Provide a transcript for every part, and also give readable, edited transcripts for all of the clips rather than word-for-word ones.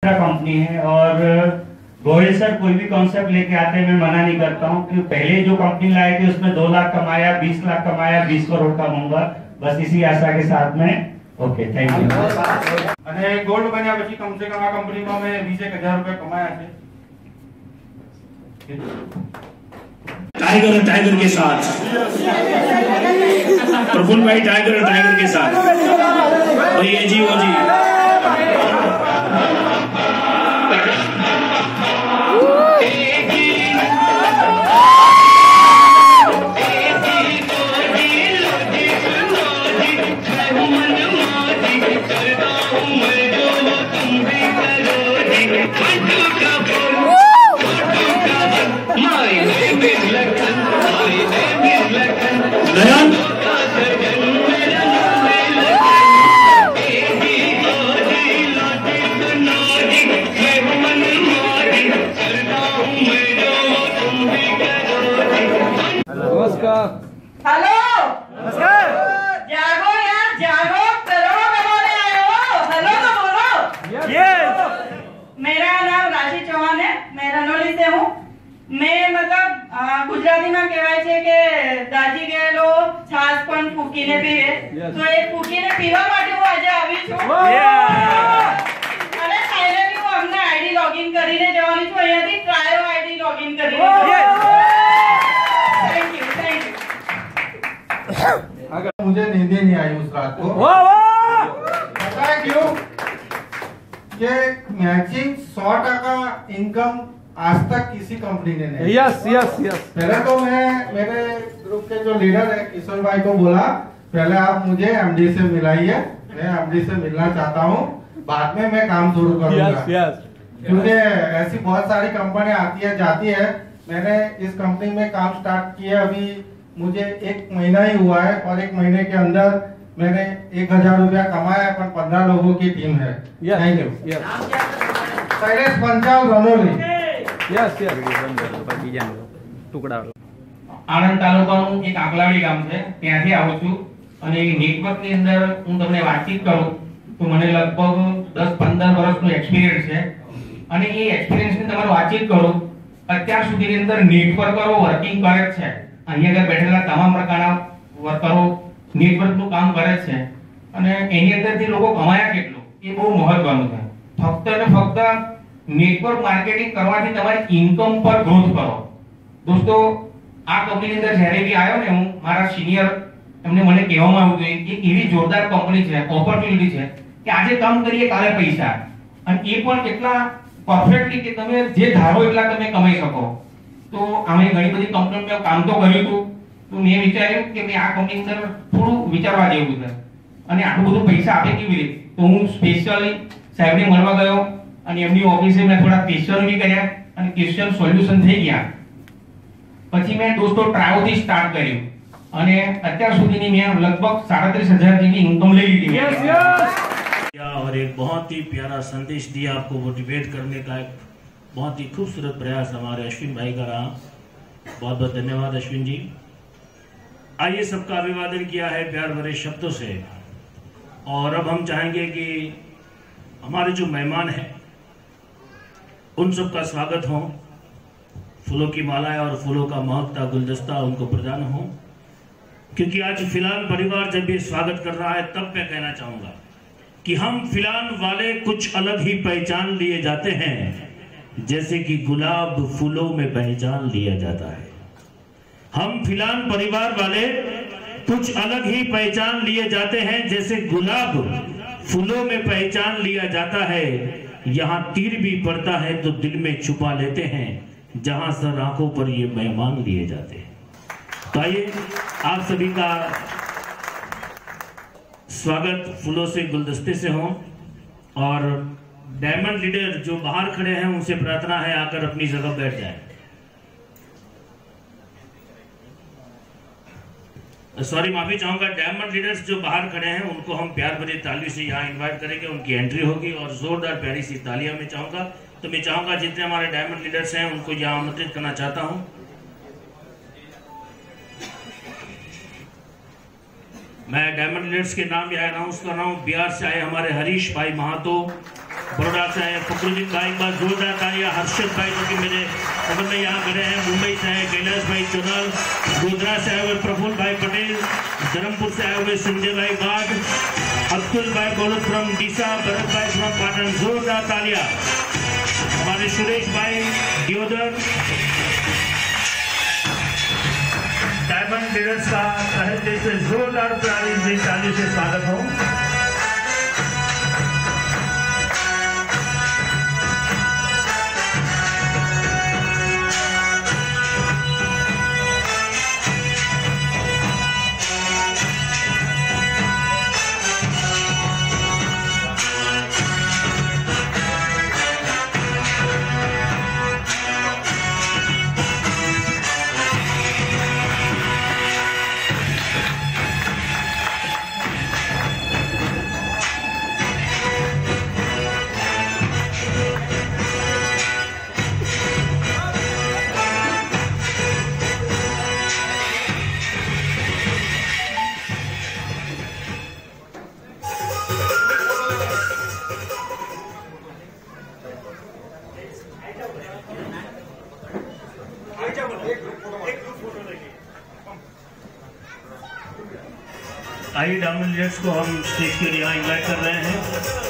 Company है और Goyal sir कोई भी कॉन्सेप्ट लेके आते हैं मैं मना नहीं करता हूँ कि पहले जो कंपनी लाए थे उसमें 2 लाख कमाया, 20 लाख कमाया, 20 करोड़ कमाऊंगा, बस इसी आशा के साथ में ओके थैंक यू। અને ગોલ્ડ બન્યા પછી કમ સે કમ આ કંપનીમાં મેં 20,000 રૂપિયા કમાયા છે। टाइगर टाइगर के साथ प्रफुल्ल भाई टाइगर टाइगर के साथ और ये जी वो जी हेलो नमस्कार। जागो यार जागो, करोड़ों कमाने आए हो, हेलो तो बोलो। यस। मेरा नाम राशि चौहान है, मैं रनोली से हूँ। मैं मतलब गुजराती में कहवाय छे के दाजी गયેલો છાસ પણ ફૂકીને પીવે, તો એ ફૂકીને પીવા માટે હું આજે આવી છું। અને ફાઇનલી હું અમને આઈડી લોગિન કરીને જવાની છું, અહીંયાથી ટ્રાયો આઈડી લોગિન કરીને। अगर मुझे नींद ही नहीं आई उस रात को। पता है क्यों? कि मैचिंग 100% इनकम आज तक किसी कंपनी ने नहीं। Yes yes yes. पहले तो मैं मेरे ग्रुप के जो लीडर है किशोर भाई को बोला पहले आप मुझे एमडी से मिलाइए, मैं एमडी से मिलना चाहता हूँ, बाद में मैं काम शुरू करूंगा। यस। क्योंकि ऐसी बहुत सारी कंपनी आती है जाती है। मैंने इस कंपनी में काम स्टार्ट किया, अभी मुझे 1 महीना ही हुआ है और 1 महीने के अंदर मैंने 1,000 रुपया कमाया, पर 15 लोगों की टीम है। Thank you. Shailesh Panchal Ranoli. Yes yes. ટુકડા આણંદ તાલુકાનું એક આંકલાડી ગામ છે, ત્યાંથી આવું છું અને નેટવર્કની અંદર હું તમને વાતચીત કરું તો મને લગભગ 10-15 વર્ષનો એક્સપિરિયન્સ છે અને એ એક્સપિરિયન્સની તમારે વાતચીત કરું અત્યાર સુધીની અંદર નેટવર્કરો વર્કિંગ કરે છે। અહીંયા આગળ બેઠેલા તમામ પ્રકારના વર્કરો નેટવર્કનું કામ કરે છે અને એની અંદરથી લોકો કમાયા કેટલું એ બહુ મહત્વનું છે। ફક્ત ને ફક્ત નેટવર્ક માર્કેટિંગ કરવાથી તમારી ઇન્કમ પર ગ્રોથ કરો। દોસ્તો આ કંપની અંદર જ્યારે બી આવ્યો ને હું, મારા સિનિયર એમને મને કહેવામાં આવ્યું કે એક એવી જોરદાર કંપની છે, ઓપોર્ચ્યુનિટી છે કે આજે કામ કરીએ કાલે પૈસા, અને એ પણ એટલા પરફેક્ટલી કે તમે જે ધારો એટલા તમે કમાઈ શકો। તો અમે ઘણી બધી કંપનીઓમાં કામ તો કર્યું હતું, તો મેં વિચાર્યું કે ભાઈ આ કંપની અંદર થોડું વિચારવા જેવું છે અને આટલું બધું પૈસા આપે કેવી રીતે। તો હું સ્પેશિયલી સાહેબને મળવા ગયો અને એમની ઓફિસે મેં થોડા ક્વેશ્ચન બી કર્યા અને ક્વેશ્ચન સોલ્યુશન થઈ ગયા। પછી મેં દોસ્તો ટ્રાયોથી સ્ટાર્ટ કર્યું અને અત્યાર સુધીની મેં લગભગ 37,000 જેવી ઇન્કમ લઈ લીધી। Yes yes. और एक बहुत ही प्यारा संदेश दिया, आपको मोटिवेट करने का एक बहुत ही खूबसूरत प्रयास हमारे अश्विन भाई का रहा। बहुत बहुत धन्यवाद अश्विन जी। आइए, सबका अभिवादन किया है प्यार भरे शब्दों से और अब हम चाहेंगे कि हमारे जो मेहमान हैं उन सबका स्वागत हो, फूलों की मालाएं और फूलों का महकता गुलदस्ता उनको प्रदान हो, क्योंकि आज फिलहाल परिवार जब ये स्वागत कर रहा है तब मैं कहना चाहूंगा कि हम फिलहाल वाले कुछ अलग ही पहचान लिए जाते हैं, जैसे कि गुलाब फूलों में पहचान लिया जाता है। हम फिलहाल परिवार वाले कुछ अलग ही पहचान लिए जाते हैं, जैसे गुलाब फूलों में पहचान लिया जाता है। यहाँ तीर भी पड़ता है तो दिल में छुपा लेते हैं, जहां सर आंखों पर ये मेहमान लिए जाते हैं। तो आइए, आप सभी का स्वागत फूलों से गुलदस्ते से हो और डायमंड लीडर जो बाहर खड़े हैं उनसे प्रार्थना है आकर अपनी जगह बैठ जाए। सॉरी, माफी चाहूंगा, डायमंड लीडर्स जो बाहर खड़े हैं उनको हम प्यार भरी ताली से यहाँ इनवाइट करेंगे, उनकी एंट्री होगी और जोरदार प्यारी सी तालियां मैं चाहूंगा। तो मैं चाहूंगा जितने हमारे डायमंड लीडर्स हैं उनको यहाँ आमंत्रित करना चाहता हूँ। मैं डायमंड लीडर्स के नाम यहाँ अनाउंस कर रहा हूँ। बिहार से आए हमारे हरीश भाई महातो, बड़ौदा से आए फखरुद्दीन भाई, एक बार जोरदार तालियां। हर्षद भाई जो कि मेरे बगल में यहाँ खड़े हैं, मुंबई से आए कैलाश भाई चुनल, गोधरा से आए हुए प्रफुल्ल भाई पटेल, धर्मपुर से आए हुए संजय भाई बाग, अब्दुल भाई बोलत फ्रॉम डीसा, भरत भाई फ्रॉम पाटन। जोरदार तालियां। हमारे सुरेश भाई दियोदर, डायमंड डीलर्स का तहे से जोरदार ताली से स्वागत हो। आइए डायमंड डीलर्स को हम स्टेज के लिए इनवाइट कर रहे हैं।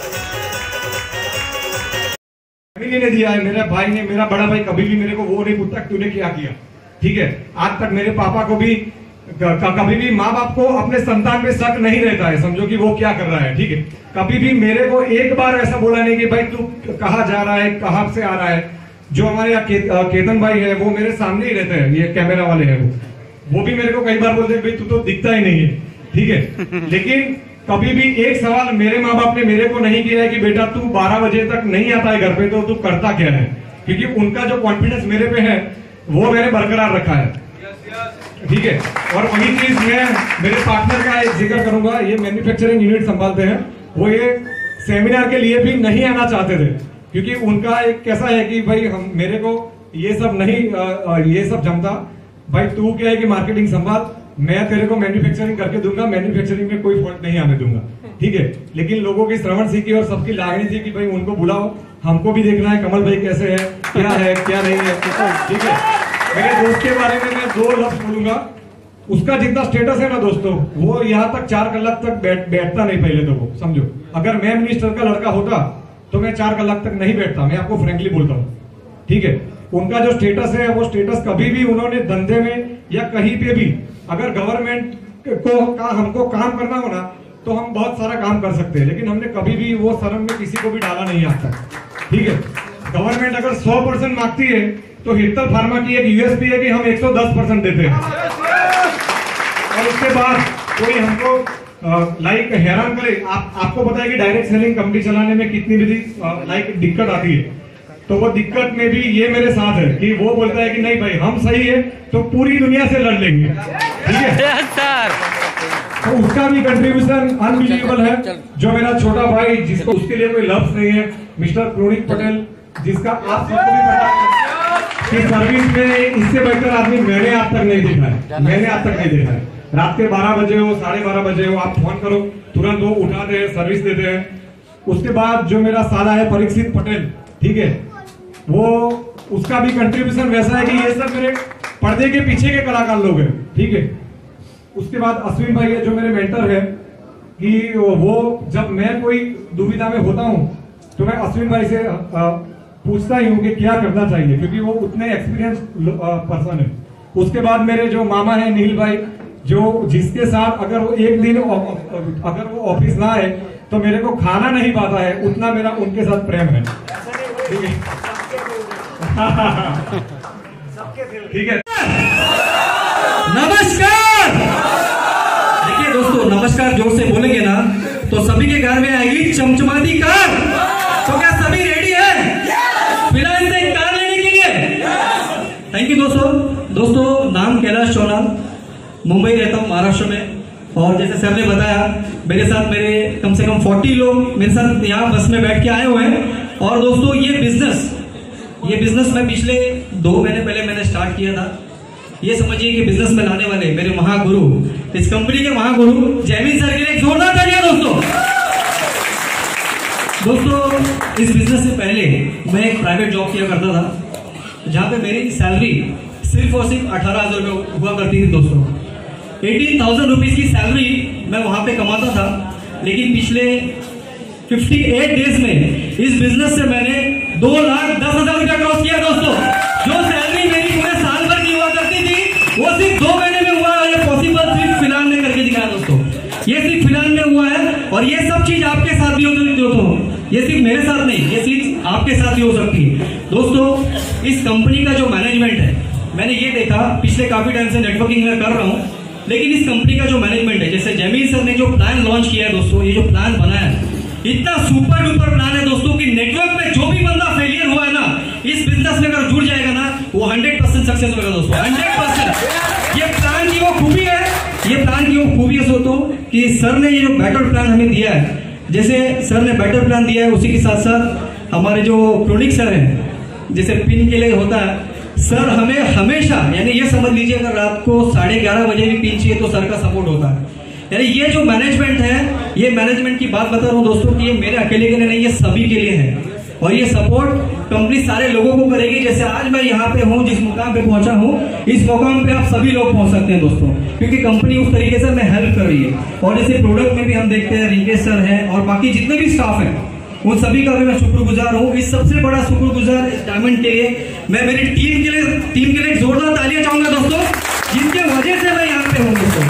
फैमिली ने दिया है, मेरे भाई ने, मेरा बड़ा भाई कभी भी मेरे को वो नहीं पूछता तूने क्या किया, ठीक है। आज तक मेरे पापा को भी कभी भी माँ बाप को अपने संतान पे शक नहीं रहता है, समझो कि वो क्या कर रहा है, ठीक है। कभी भी मेरे को एक बार ऐसा बोला नहीं कि भाई तू कहाँ जा रहा है, कहाँ से आ रहा है। जो हमारे यहाँ केतन भाई है वो मेरे सामने ही रहते हैं, ये कैमरा वाले हैं, वो भी मेरे को कई बार बोलते हैं भाई तू तो दिखता ही नहीं है, ठीक है। लेकिन कभी भी एक सवाल मेरे माँ बाप ने मेरे को नहीं किया है कि बेटा तू 12 बजे तक नहीं आता है घर पे तो तू करता क्या है, क्योंकि उनका जो कॉन्फिडेंस मेरे पे है वो मैंने बरकरार रखा है, ठीक है। और वही चीज मैं मेरे पार्टनर का एक जिक्र करूंगा, ये मैन्युफैक्चरिंग यूनिट संभालते हैं, वो ये सेमिनार के लिए भी नहीं आना चाहते थे, क्योंकि उनका एक कैसा है कि भाई हम मेरे को ये सब नहीं ये सब जमता, भाई तू क्या है कि मार्केटिंग संभाल, मैं तेरे को मैन्युफैक्चरिंग करके दूंगा, मैन्युफैक्चरिंग में कोई फॉल्ट नहीं आने दूंगा, ठीक है। लेकिन लोगों की श्रवण सीखी और सबकी लागणी थी कि भाई उनको बुलाओ, हमको भी देखना है कमल भाई कैसे है क्या नहीं है, ठीक है। मेरे दोस्त के बारे में मैं 2 लफ्ज बोलूंगा, उसका जितना स्टेटस है ना दोस्तों, वो यहाँ तक 4 कलाक तक बैठता नहीं, पहले तो वो समझो, अगर मैं मिनिस्टर का लड़का होता तो मैं 4 कलाक तक नहीं बैठता, मैं आपको फ्रेंकली बोलता हूँ, ठीक है। उनका जो स्टेटस है वो स्टेटस कभी भी उन्होंने धंधे में या कहीं पे भी अगर गवर्नमेंट को हमको काम करना हो ना तो हम बहुत सारा काम कर सकते हैं, लेकिन हमने कभी भी वो शर्म में किसी को भी डाला नहीं आता, ठीक है। गवर्नमेंट अगर 100% मांगती है तो हितल फार्मा की एक यूएसपी है कि हम 110% देते हैं, और उसके बाद कोई हमको लाइक हैरान करे। आपको पता है कि डायरेक्ट सेलिंग कंपनी चलाने में कितनी भी लाइक दिक्कत आती है, तो वो दिक्कत में भी ये मेरे साथ है कि वो बोलता है कि नहीं भाई हम सही है तो पूरी दुनिया से लड़ लेंगे, ठीक है सर। तो उसका भी कंट्रीब्यूशन अनबिलीवेबल है। जो मेरा छोटा भाई जिसको उसके लिए कोई लफ्ज नहीं है, मिस्टर प्रोनिक पटेल, जिसका आप सबको भी पता है कि सर्विस में इससे बेहतर आदमी मैंने आज तक नहीं देखा है। रात के 12 बजे हो 12:30 बजे हो, आप फोन करो तुरंत वो उठाते हैं, सर्विस देते हैं। उसके बाद जो मेरा साला है परीक्षित पटेल, ठीक है, वो उसका भी कंट्रीब्यूशन वैसा है कि ये सब मेरे पर्दे के पीछे के कलाकार लोग हैं, ठीक है। उसके बाद अश्विन भाई है जो मेरे मेंटर है, कि वो जब मैं कोई दुविधा में होता हूँ तो मैं अश्विन भाई से पूछता ही हूँ कि क्या करना चाहिए, क्योंकि वो उतने एक्सपीरियंस पर्सन है। उसके बाद मेरे जो मामा है नील भाई, जो जिसके साथ अगर वो एक दिन अगर वो ऑफिस ना आए तो मेरे को खाना नहीं पाता है, उतना मेरा उनके साथ प्रेम है, ठीक है। ठीक है, नमस्कार। देखिए दोस्तों, नमस्कार जोर से बोलेंगे ना तो सभी के घर में आएगी चमचमाती कार। तो क्या सभी रेडी है फिलहाल से कार लेने के लिए? थैंक यू दोस्तों, नाम कैलाश चौहान, मुंबई रहता हूँ महाराष्ट्र में। और जैसे सर ने बताया, मेरे साथ मेरे कम से कम 40 लोग मेरे साथ यहाँ बस में बैठ के आए हुए हैं। और दोस्तों ये बिजनेस मैं पिछले 2 महीने पहले मैंने स्टार्ट किया था। ये समझिए कि बिजनेस में लाने वाले मेरे महागुरु, इस कंपनी के महागुरु जयवीर सर के लिए एक जोरदार तालियां दोस्तों। इस बिजनेस से पहले मैं एक प्राइवेट जॉब किया करता था, जहाँ पे मेरी सैलरी सिर्फ और सिर्फ 18,000 रुपये हुआ करती थी दोस्तों। 18,000 रुपीज की सैलरी मैं वहाँ पे कमाता था, लेकिन पिछले 58 डेज में इस बिजनेस से मैंने 2,10,000 रुपया क्रॉस किया दोस्तों। जो सैलरी मेरी पूरे साल भर की हुआ करती थी वो सिर्फ 2 महीने में हुआ। ये पॉसिबल सिर्फ फिलहाल ने करके दिखाया दोस्तों, ये सिर्फ फिलहाल में हुआ है। और ये सब चीज आपके साथ भी हो सकती है दोस्तों, ये सिर्फ मेरे साथ नहीं, ये चीज आपके साथ भी हो सकती है दोस्तों। इस कंपनी का जो मैनेजमेंट है, मैंने ये देखा पिछले काफी टाइम से नेटवर्किंग में कर रहा हूँ, लेकिन इस कंपनी का जो मैनेजमेंट है, जैसे जमील सर ने जो प्लान लॉन्च किया है दोस्तों, ये जो प्लान बनाया है इतना सुपर डुपर प्लान है दोस्तों कि नेटवर्क में जो भी बंदा फेलियर हुआ है ना, इस बिजनेस में अगर जुड़ जाएगा ना, वो 100% सक्सेस होगा दोस्तों, 100%। ये प्लान की वो खूबी है, ये प्लान की वो खूबी है दोस्तों कि सर ने ये जो बैटर प्लान हमें दिया है, जैसे सर ने बैटर प्लान दिया है, उसी के साथ साथ हमारे जो क्रोनिक सर हैं, जैसे पिन के लिए होता है, सर हमें हमेशा, यानी ये समझ लीजिए अगर रात को 11:30 बजे भी पिन चाहिए तो सर का सपोर्ट होता है। यानी ये जो मैनेजमेंट है, ये मैनेजमेंट की बात बता रहा हूँ दोस्तों कि ये मेरे अकेले के लिए नहीं, ये सभी के लिए है। और ये सपोर्ट कंपनी सारे लोगों को करेगी। जैसे आज मैं यहाँ पे हूँ, जिस मुकाम पे पहुंचा हूँ, इस मुकाम पे आप सभी लोग पहुंच सकते हैं दोस्तों, क्योंकि कंपनी उस तरीके से हमें हेल्प कर रही है। और जैसे प्रोडक्ट में भी हम देखते हैं रिंकेश सर है और बाकी जितने भी स्टाफ हैं, उन सभी का भी मैं शुक्रगुजार हूँ। इस सबसे बड़ा शुक्रगुजार इस डायमंड के लिए मैं मेरी टीम के लिए जोरदार तालियां चाहूंगा दोस्तों, जिनके वजह से मैं यहाँ पे हूँ दोस्तों।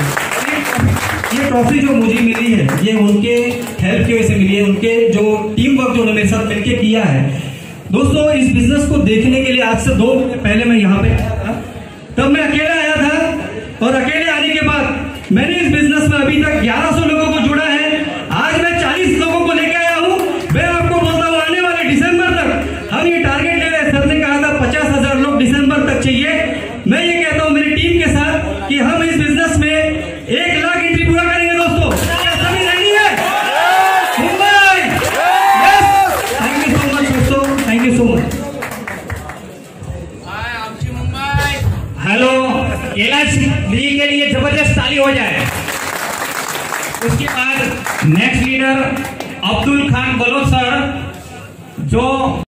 ये ट्रॉफी जो मुझे मिली है, ये उनके हेल्प की वजह से मिली है, उनके जो टीम वर्क जो मेरे साथ मिलकर किया है दोस्तों। इस बिजनेस को देखने के लिए आज से 2 महीने पहले मैं यहाँ पे आया था, तब मैं अकेला आया था, और अकेले आने के बाद मैंने इस बिजनेस में अभी तक 1100 लोगों को जुड़ा है। आज मैं 40 लोगों को लेकर आया हूँ। मैं आपको बोलता हूँ आने वाले दिसंबर तक हम ये टारगेट ले रहे हैं। सर ने कहा था 50,000 लोग दिसंबर तक चाहिए। मैं ये कहता हूँ मेरी टीम के साथ कि हम इस बिजनेस में 1 लाख एंट्री पूरा करेंगे दोस्तों। क्या सभी रेडी है? Mumbai, yes, thank you so much दोस्तों, thank you so much. Hello, Kailash ji के लिए जबरदस्त ताली हो जाए। उसके बाद next leader Abdul Khan Baloch sir, जो